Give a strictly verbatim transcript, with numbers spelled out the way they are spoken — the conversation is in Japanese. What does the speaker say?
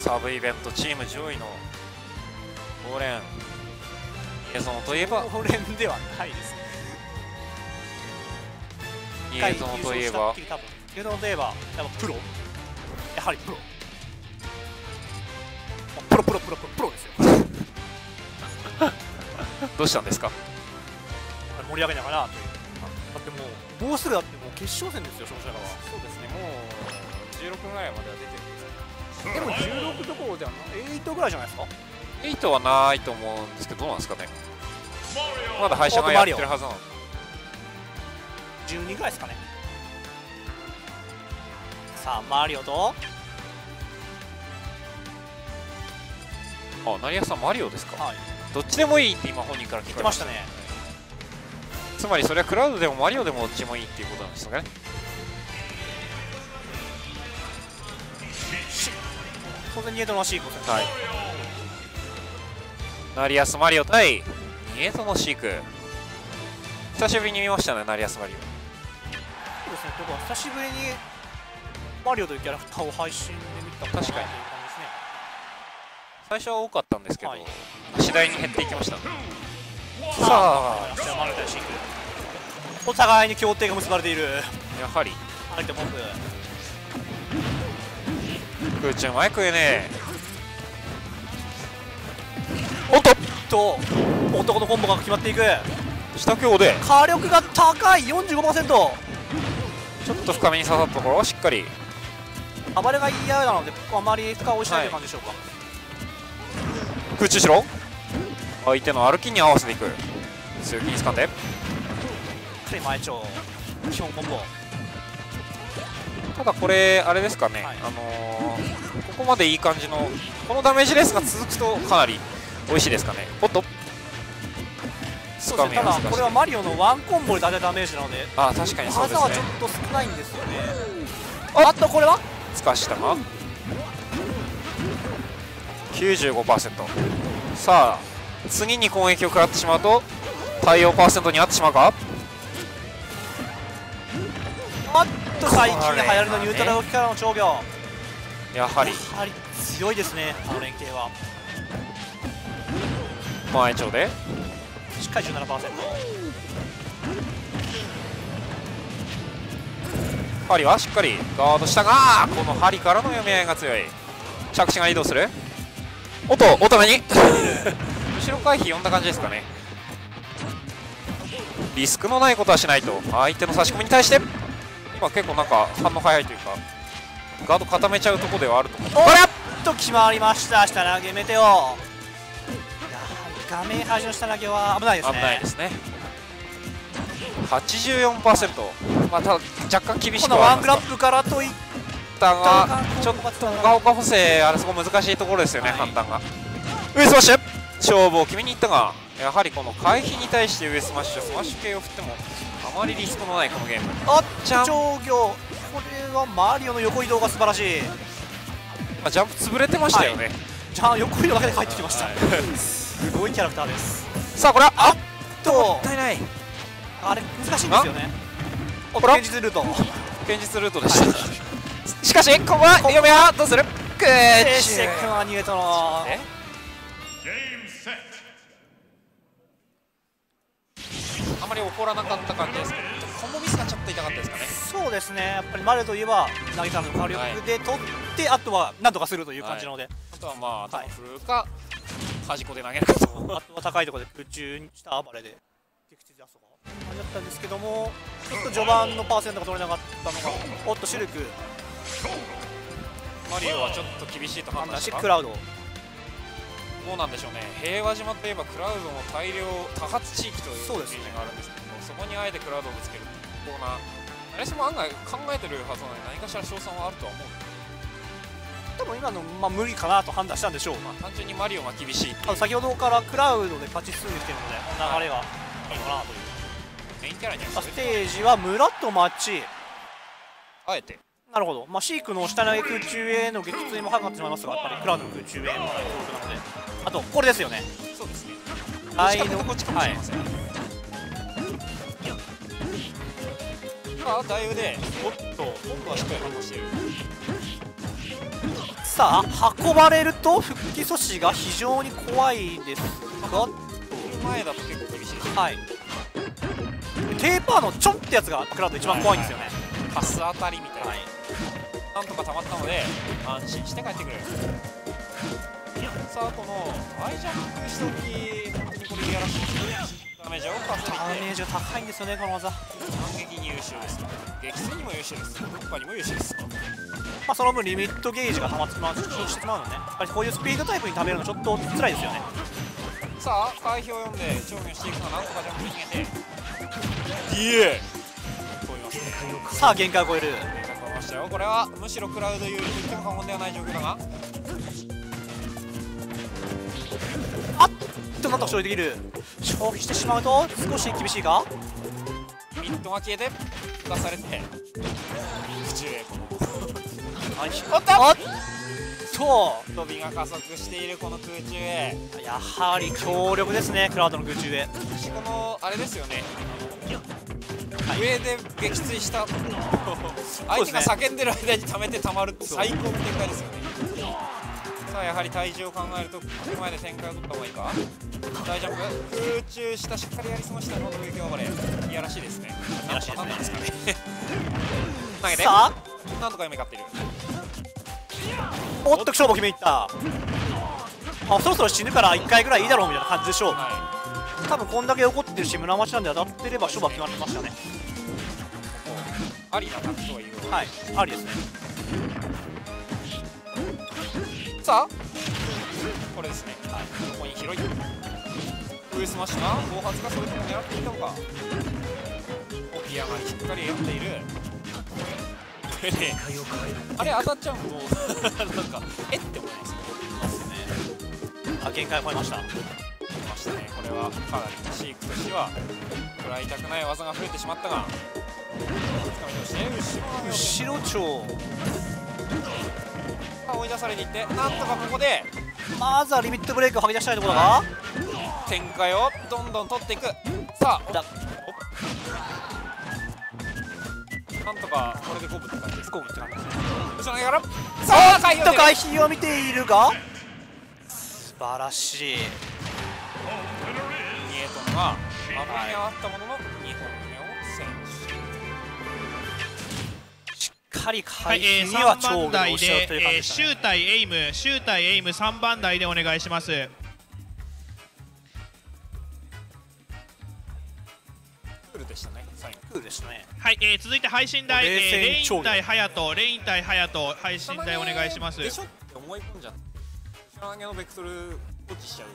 サブイベントチーム上位のご連ニエゾノといえばご連ではないですね。 ニエゾノといえばニエゾノといえばやっぱプロ、やはりプロプロプロプロプロプロですよ。 どうしたんですか。 盛り上げながらという。だってもうもうすぐだってもう決勝戦ですよ、勝者らは。 そうですね、もうじゅうろくぐらいまでは出てるんですけど、 でもじゅうろくどころじゃないはちぐらいじゃないですか。 エイトはないと思うんですけど、どうなんですかね。まだ敗者がやってるはずなの。 じゅうにぐらいですかね。さあマリオと、 あ、成安さんマリオですか。 はい、 どっちでもいいって今本人から聞言っこえましたたてましね。 つまりそれはクラウドでもマリオでもどっちもいいっていうことなんですかね。 当然ニエゾノらしいことですね。 はい、成安マリオ対ニエゾノシーク、久しぶりに見ましたね、成安マリオ。 そうですね、ということは久しぶりにマリオというキャラクターを配信で見たかなという感じですね。 最初は多かったんですけど、 はい、 次第に減っていきました。さあマリオ対シンク、お互いに協定が結ばれている。 あ、やはり相手モンブ空中マイクへね。おっとと男のコンボが決まっていく。 下強で火力が高い よんじゅうごパーセント。 ちょっと深めに刺さったところをしっかり暴れが嫌なのであまり負荷をしないという感じでしょうか。 空中しろ、相手の歩きに合わせていく。強気に掴んで前長基本コンボ。 ただこれあれですかね、 はい、 あのー、ここまでいい感じのこのダメージレースが続くとかなり美味しいですかね。おっとそうですね、ただこれはマリオのワンコンボで大体ダメージなので、 あ、確かにそうですね。 技はちょっと少ないんですよね。あっとこれはすかしたが きゅうじゅうごパーセント。 さあ次に攻撃を食らってしまうと対応パーセントに合ってしまうか。 あっと最近流行りのニュートラル動きからの長魚、 やはりやはり強いですね、あの連携は。 前長でしっかり じゅうななパーセント。 針はしっかりガードしたが、この針からの読み合いが強い。着地が移動する。おっとおために後ろ回避読んだ感じですかね。リスクのないことはしないと。相手の差し込みに対して今結構なんか反応早いというかガード固めちゃうところではあると思う。 おっと決まりました、下投げメテオ。やはり画面端の下投げは危ないですね。 危ないですね。はちじゅうよんパーセント、まあ、ただ若干厳しくこのワングはありますラップからといっがちょっとガオカ補正あれそこ難しいところですよね、はい、判断が。上スマッシュ勝負を決めにいったが、やはりこの回避に対して上スマッシュスマッシュ系を振ってもあまりリスクのないこのゲーム。 あっ長魚、これはマリオの横移動が素晴らしい。 まあ、ジャンプ潰れてましたよね、はい、 じゃあ横移動だけで帰ってきました、はい、すごいキャラクターです。 さあこれはあっともったいない、 あれ難しいんですよね。 これは現実ルート現実ルートでした、はい、しかしここは嫁はどうする。グーチセックは逃げたの。 あまり怒らなかった感じですけど、コンボミスがちょっと痛かったですかね。 そうですね、やっぱりマリオといえば投げからの火力で取って、はい、あとはなんとかするという感じなので、はい、 あとはまあ頭振るか、はい、端っこで投げるかとあとは高いところで空中にした暴れで撃墜出すとかあれだったんですけども、ちょっと序盤のパーセントが取れなかったのが、おっとシルクマリオはちょっと厳しいと判断してクラウドどうなんでしょうね。平和島といえばクラウドの大量多発地域というイメージがあるんですけど、そこにあえてクラウドをぶつけるコーナー、誰しも案外考えてるはずなので何かしら勝算はあるとは思う。 多分今の、まあ、無理かなと判断したんでしょう。まあ、単純にマリオが厳しい。 あ先ほどからクラウドで勝ち進んできているので、この流れがいいのかなという。 メインキャラにはステージは村と町、 あえてなるほど、まあ、シークの下投げ空中への撃墜も早くなってしまいますが、やっぱりクラウドの空中への強力なので、あとこれですよね。 そうですね、 愛のこっちかもしれません。ああ大腕、おっと今度はしっかり反応している。 さあ運ばれると復帰阻止が非常に怖いですが、 前だと結構厳しいです。 はい、テーパーのちょんってやつがクラウド一番怖いんですよね。 パス当たりみたいな、 はい、 なんとか溜まったので安心して帰ってくる。さあこのアイジャンプした時本当にこれいやらしいダメージをかすりダメージが高いんですよねこの技。 反撃に優秀です。撃墜にも優秀です。突破にも優秀です。 まあその分リミットゲージが溜まってしまうしてしまうのでね、やっぱりこういうスピードタイプに食べるのちょっと辛いですよね。 さあ回避を読んで調御していくのはなんとかジャンプに逃げて ディーエー 飛びますね。 さあ限界を超える。 限界を超えましたよ。これはむしろクラウド有利と言っても過言ではない状況だが、 あっとなんとか処理できる。消費してしまうと少し厳しいか。 ミッドが消えて出されて空中へこのおっとおっと飛びが加速しているこの空中へ。 やはり強力ですねクラウドの空中へ。 このあれですよね、上で撃墜した相手が叫んでる間に溜めて溜まるって最高の展開ですよね。さあやはり体重を考えるとここまで展開を取った方がいいか。大ジャンプ空中下しっかりやり過ごしたこの撃破バレーいやらしいですね。 いやらしいですね。 なんですかね投げてさあなんとか読み勝っている。 おっと勝負を決めにいった。あそろそろ死ぬからいっかいぐらいいいだろうみたいな感じでしょう。 は多分こんだけ怒ってるし村町なんで当たってれば勝負は決まってましたね。 ありなタクとはいうことで、 はい、ありですね。 さあこれですね、はい、ここに広い上スマッシュが後発がそういうところを狙っていたのか。起き上がりしっかり読んでいる。これねあれ当たっちゃうとなんかえって思いますね。 あ限界を超えました。 出ましたね。これはかなりシークとしては食らいたくない技が増えてしまったが掴みとして後ろの後ろ長追い出されていってなんとかここでまずはリミットブレイクを吐き出したいところだが展開をどんどん取っていく。さあだなんとかこれで五分って感じです。 五分って感じですね。 後ろ投げからさあ回避を回避を見ているが素晴らしい。 にエトンが危にあったもののにほんめを選手しっかりは回い、えー、 避にはさんばん超が台押し合うという感じで、えー、 でしたね。 シュー対エイム、シュー対エイムさんばん台でお願いします。 クールでしたね。最後クールでしたね。 はい、えー、続いて配信台、えー、 冷静にレイン対ハヤト、レイン対ハヤト、配信台お願いします。 でしょって思い込んじゃって後ろ投げのベクトル落ちしちゃう